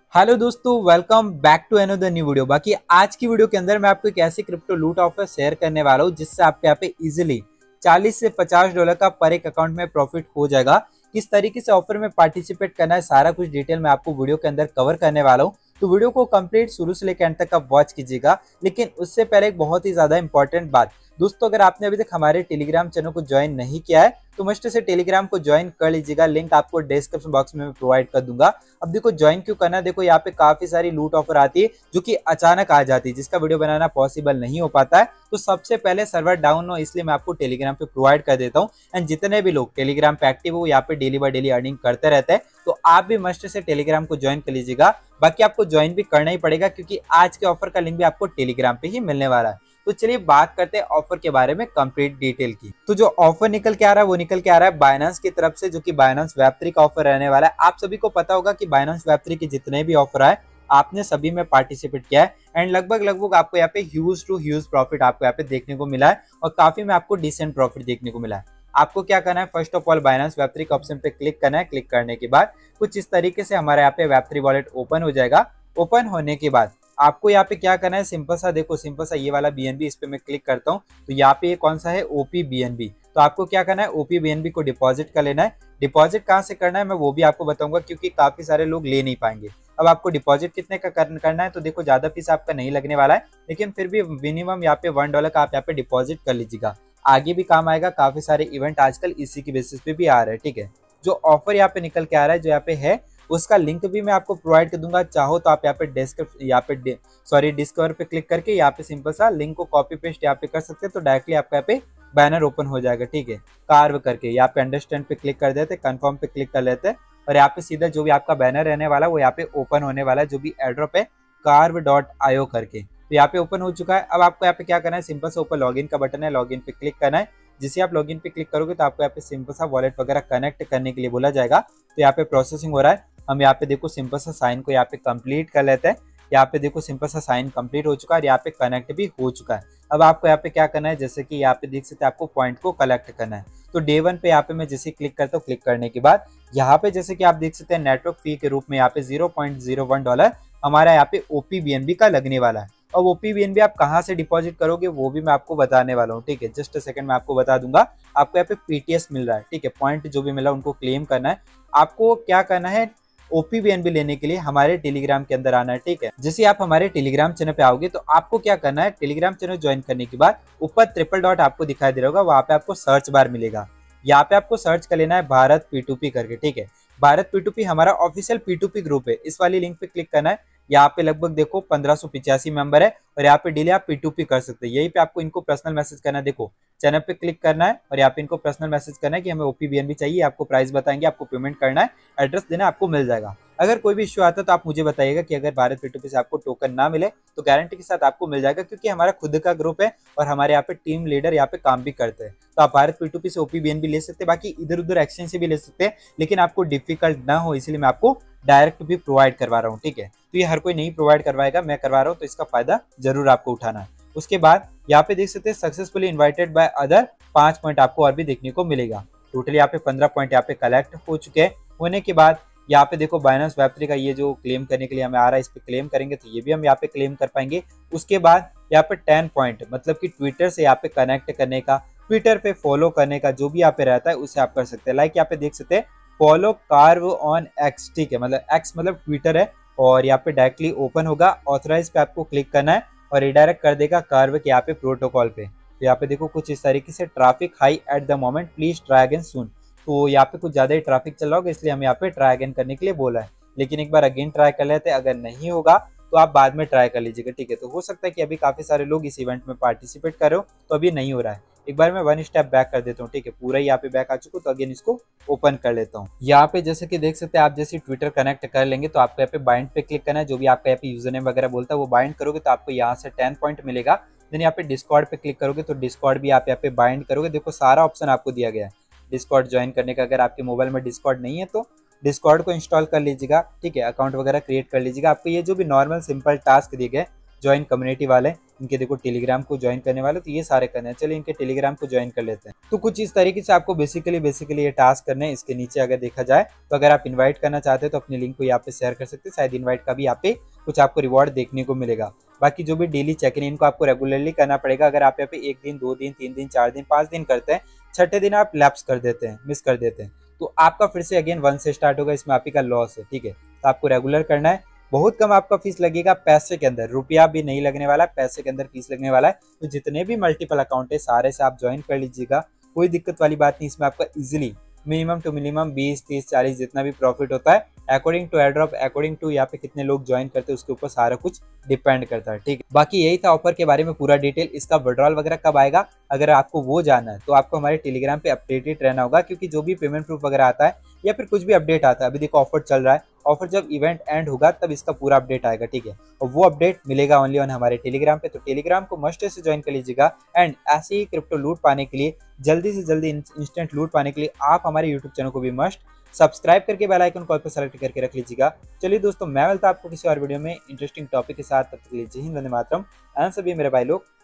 Hello दोस्तों, welcome back to another new video. बाकी आज की वीडियो के अंदर मैं आपको एक ऐसी क्रिप्टो लूट ऑफर शेयर करने वाला हूँ जिससे आपके यहाँ पे इजीली 40 से $50 का पर एक अकाउंट में प्रॉफिट हो जाएगा। किस तरीके से ऑफर में पार्टिसिपेट करना है, सारा कुछ डिटेल में आपको वीडियो के अंदर कवर करने वाला हूँ। तो वीडियो को कंप्लीट शुरू से लेकर एंड तक आप वॉच कीजिएगा। लेकिन उससे पहले एक बहुत ही ज्यादा इंपॉर्टेंट बात, दोस्तों अगर आपने अभी तक हमारे टेलीग्राम चैनल को ज्वाइन नहीं किया है तो मस्ट से टेलीग्राम को ज्वाइन कर लीजिएगा। लिंक आपको डिस्क्रिप्शन बॉक्स में प्रोवाइड कर दूंगा। अब देखो ज्वाइन क्यों करना है, देखो यहाँ पे काफी सारी लूट ऑफर आती है जो कि अचानक आ जाती है, जिसका वीडियो बनाना पॉसिबल नहीं हो पाता है। तो सबसे पहले सर्वर डाउन हो इसलिए मैं आपको टेलीग्राम पे प्रोवाइड कर देता हूँ। एंड जितने भी लोग टेलीग्राम पे एक्टिव हो यहाँ पे डेली बाय डेली अर्निंग करते रहते हैं, तो आप भी मस्ट से टेलीग्राम को ज्वाइन कर लीजिएगा। बाकी आपको ज्वाइन भी करना ही पड़ेगा क्योंकि आज के ऑफर का लिंक भी आपको टेलीग्राम पे ही मिलने वाला है। तो चलिए बात करते हैं ऑफर के बारे में कंप्लीट डिटेल की। तो जो ऑफर निकल के आ रहा है वो निकल के आ रहा है बाइनेंस की तरफ से, जो कि बाइनेंस वेब3 का ऑफर रहने वाला है। आप सभी को पता होगा कि बाइनेंस वेब3 के जितने भी ऑफर आए आपने सभी में पार्टिसिपेट किया है। एंड लगभग आपको यहाँ पे ह्यूज टू ह्यूज प्रॉफिट आपको यहाँ पे देखने को मिला है और काफी में आपको डिसेंट प्रॉफिट देखने को मिला है। आपको क्या करना है, फर्स्ट ऑफ ऑल बाइनेंस वेब3 के ऑप्शन पे क्लिक करना है। क्लिक करने के बाद कुछ इस तरीके से हमारे यहाँ पे वेब3 वॉलेट ओपन हो जाएगा। ओपन होने के बाद आपको यहाँ पे क्या करना है, सिंपल सा देखो, सिंपल सा ये वाला बीएनबी, इस पे मैं क्लिक करता हूँ तो यहाँ पे ये कौन सा है, ओपी बीएनबी। तो आपको क्या करना है, ओपी बीएनबी को डिपॉजिट कर लेना है। डिपॉजिट कहाँ से करना है मैं वो भी आपको बताऊंगा क्योंकि काफी सारे लोग ले नहीं पाएंगे। अब आपको डिपॉजिट कितने का करना है, तो देखो ज्यादा फीस आपका नहीं लगने वाला है, लेकिन फिर भी मिनिमम यहाँ पे $1 का आप यहाँ पे डिपॉजिट कर लीजिएगा। आगे भी काम आएगा, काफी सारे इवेंट आजकल इसी की बेसिस पे भी आ रहे हैं। ठीक है, जो ऑफर यहाँ पे निकल के आ रहा है, जो यहाँ पे है उसका लिंक भी मैं आपको प्रोवाइड कर दूंगा। चाहो तो आप यहाँ पे डिस्कवर पे क्लिक करके यहाँ पे सिंपल सा लिंक को कॉपी पेस्ट यहाँ पे कर सकते हैं, तो डायरेक्टली आपका यहाँ पे बैनर ओपन हो जाएगा। ठीक है, कार्व करके यहाँ पे अंडरस्टैंड पे क्लिक कर देते, कंफर्म पे क्लिक कर लेते और यहाँ पे सीधा जो भी आपका बैनर रहने वाला है वो यहाँ पे ओपन होने वाला है, जो भी एड्रॉप है carv.io करके। तो यहाँ पे ओपन हो चुका है। अब आपको यहाँ पे क्या करना है, सिंपल सा ऊपर लॉगिन का बटन है, लॉगिन पे क्लिक करना है। जिसे आप लॉगिन पे क्लिक करोगे तो आपको यहाँ पे सिंपल सा वॉलेट वगैरह कनेक्ट करने के लिए बोला जाएगा। तो यहाँ पे प्रोसेसिंग हो रहा है। हम यहाँ पे देखो सिंपल सा साइन को यहाँ पे कंप्लीट कर लेते हैं। यहाँ पे देखो सिंपल सा साइन कंप्लीट हो चुका है और यहाँ पे कनेक्ट भी हो चुका है। अब आपको यहाँ पे क्या करना है, जैसे कि यहाँ पे देख सकते हैं आपको पॉइंट को कलेक्ट करना है। तो डे 1 पे यहाँ पे मैं जैसे क्लिक करता हूँ, क्लिक करने के बाद यहाँ पे जैसे कि आप देख सकते हैं नेटवर्क फी के रूप में यहाँ पे $0.01 हमारा यहाँ पे ओपीबीएनबी का लगने वाला है। और ओपीबीएनबी आप कहाँ से डिपॉजिट करोगे वो भी मैं आपको बताने वाला हूँ। ठीक है, जस्ट अ सेकंड में आपको बता दूंगा। आपको यहाँ पे पीटीएस मिल रहा है, ठीक है, पॉइंट जो भी मिला उनको क्लेम करना है। आपको क्या करना है, ओपीबीएनबी लेने के लिए हमारे टेलीग्राम के अंदर आना है। ठीक है, जैसे आप हमारे टेलीग्राम चैनल पे आओगे तो आपको क्या करना है, टेलीग्राम चैनल ज्वाइन करने के बाद ऊपर ट्रिपल डॉट आपको दिखाई दे रहा होगा, वहां पे आपको सर्च बार मिलेगा। यहाँ पे आपको सर्च कर लेना है भारत P2P करके। ठीक है, भारत P2P हमारा ऑफिशियल P2P ग्रुप है, इस वाली लिंक पे क्लिक करना है। यहाँ पे लगभग देखो 1585 मेंबर है और यहाँ पे डेली आप P2P कर सकते हैं। यही पे आपको इनको पर्सनल मैसेज करना है, देखो चैनल पे क्लिक करना है और यहाँ पे इनको पर्सनल मैसेज करना है कि हमें ओपीबीएनबी चाहिए, आपको प्राइस बताएंगे, आपको पेमेंट करना है, एड्रेस देना, आपको मिल जाएगा। अगर कोई भी इश्यू आता है तो आप मुझे बताइएगा कि अगर भारत P2P से आपको टोकन ना मिले तो गारंटी के साथ आपको मिल जाएगा, क्योंकि हमारा खुद का ग्रुप है और हमारे यहाँ पे टीम लीडर यहाँ पे काम भी करते हैं। तो आप भारत P2P से ओपीबीएनबी ले सकते हैं, बाकी इधर उधर एक्सचेंज से भी ले सकते हैं, लेकिन आपको डिफिकल्ट ना हो इसलिए मैं आपको डायरेक्ट भी प्रोवाइड करवा रहा हूँ। ठीक है, तो ये हर कोई नहीं प्रोवाइड करवाएगा, मैं करवा रहा हूँ, तो इसका फायदा जरूर आपको उठाना है। उसके बाद यहाँ पे देख सकते हैं successfully invited by other 5 point आपको और भी देखने को मिलेगा। टोटल यहाँ पे 15 पॉइंट यहाँ पे कलेक्ट हो चुके हैं। होने के बाद यहाँ पे देखो बाइनेंस वेब3 का ये जो क्लेम करने के लिए हमें आ रहा है, इस पे क्लेम करेंगे तो ये भी हम यहाँ पे क्लेम कर पाएंगे। उसके बाद यहाँ पे 10 पॉइंट मतलब कि ट्विटर से यहाँ पे कनेक्ट करने का, ट्विटर पे फॉलो करने का जो भी यहाँ पे रहता है उसे आप कर सकते हैं। लाइक यहाँ पे देख सकते हैं फॉलो कार्व ऑन एक्स। ठीक है, मतलब एक्स मतलब ट्विटर है और यहाँ पे डायरेक्टली ओपन होगा। ऑथराइज पे आपको क्लिक करना है और रिडायरेक्ट कर देगा कार्व के यहाँ पे प्रोटोकॉल पे। तो यहाँ पे देखो कुछ इस तरीके से, traffic high at the moment, please try again soon. तो यहाँ पे कुछ ज्यादा ही ट्रैफिक चल रहा होगा इसलिए हम यहाँ पे ट्राई अगेन करने के लिए बोला है, लेकिन एक बार अगेन ट्राई कर लेते हैं, अगर नहीं होगा तो आप बाद में ट्राई कर लीजिएगा। ठीक है, तो हो सकता है कि अभी काफी सारे लोग इस इवेंट में पार्टिसिपेट कर रहे हो तो अभी नहीं हो रहा है। एक बार मैं 1 स्टेप बैक कर देता हूँ। ठीक है, पूरा ही यहाँ पे बैक आ चुका, तो अगेन इसको ओपन कर लेता हूँ। यहाँ पे जैसे कि देख सकते हैं आप जैसे ट्विटर कनेक्ट कर लेंगे तो आपको यहाँ पे बाइंड पे क्लिक करना है, जो भी आपका यहाँ पे यूजर नेम वगैरह बोलता है वो बाइंड करोगे तो आपको यहाँ से 10 पॉइंट मिलेगा। देन यहाँ पे डिस्कॉर्ड पे क्लिक करोगे तो डिस्कॉर्ड भी आप यहाँ पे बाइंड करोगे। देखो सारा ऑप्शन आपको दिया गया है डिस्कॉर्ड ज्वाइन करने का। अगर आपके मोबाइल में डिस्कॉर्ड नहीं है तो डिस्कॉर्ड को इंस्टॉल कर लीजिएगा। ठीक है, अकाउंट वगैरह क्रिएट कर लीजिएगा। आपको ये जो भी नॉर्मल सिंपल टास्क दिए गए ज्वाइन कम्युनिटी वाले, इनके देखो टेलीग्राम को ज्वाइन करने वाले, तो ये सारे करने हैं। चलिए इनके टेलीग्राम को ज्वाइन कर लेते हैं। तो कुछ इस तरीके से आपको बेसिकली ये टास्क करने हैं। इसके नीचे अगर देखा जाए तो अगर आप इन्वाइट करना चाहते हैं तो अपनी लिंक को यहाँ पे शेयर कर सकते हैं, शायद इन्वाइट का भी यहाँ पे कुछ आपको रिवॉर्ड देखने को मिलेगा। बाकी जो भी डेली चेक इन इनको आपको रेगुलरली करना पड़ेगा। अगर आप यहाँ पे 1 दिन 2 दिन 3 दिन 4 दिन 5 दिन करते हैं, छठे दिन आप लैप्स कर देते हैं, मिस कर देते हैं, तो आपका फिर से अगेन 1 से स्टार्ट होगा। इसमें आप ही का लॉस है, ठीक है। तो आपको रेगुलर करना है। बहुत कम आपका फीस लगेगा, पैसे के अंदर, रुपया भी नहीं लगने वाला है, पैसे के अंदर फीस लगने वाला है। तो जितने भी मल्टीपल अकाउंट है सारे से आप ज्वाइन कर लीजिएगा, कोई दिक्कत वाली बात नहीं। इसमें आपका इजीली मिनिमम टू मिनिमम 20 30 40 जितना भी प्रॉफिट होता है, according to airdrop, according to यहाँ पे कितने लोग ज्वाइन करते हैं उसके ऊपर सारा कुछ डिपेंड करता है, ठीक है। बाकी यही था ऑफर के बारे में पूरा डिटेल। इसका विड्रॉल वगैरह कब आएगा अगर आपको वो जानना है तो आपको हमारे टेलीग्राम पे अपडेटेड रहना होगा, क्योंकि जो भी पेमेंट प्रूफ वगैरह आता है या फिर कुछ भी अपडेट आता है, अभी देखो ऑफर चल रहा है, ऑफर जब इवेंट एंड होगा तब इसका पूरा अपडेट आएगा, ठीक है। और वो अपडेट मिलेगा ओनली ऑन हमारे टेलीग्राम पे, तो टेलीग्राम को मस्ट से ज्वाइन कर लीजिएगा। एंड ऐसे ही क्रिप्टो लूट पाने के लिए, जल्दी से जल्दी इंस्टेंट लूट पाने के लिए आप हमारे यूट्यूब चैनल को भी मस्ट सब्सक्राइब करके बेल आइकन कॉल पर सेलेक्ट करके रख लीजिएगा। चलिए दोस्तों, मैं मिलता हूं आपको किसी और वीडियो में इंटरेस्टिंग टॉपिक के साथ। तब तक के लिए जय हिंद, वंदे मातरम। एंड सभी मेरे भाई लोग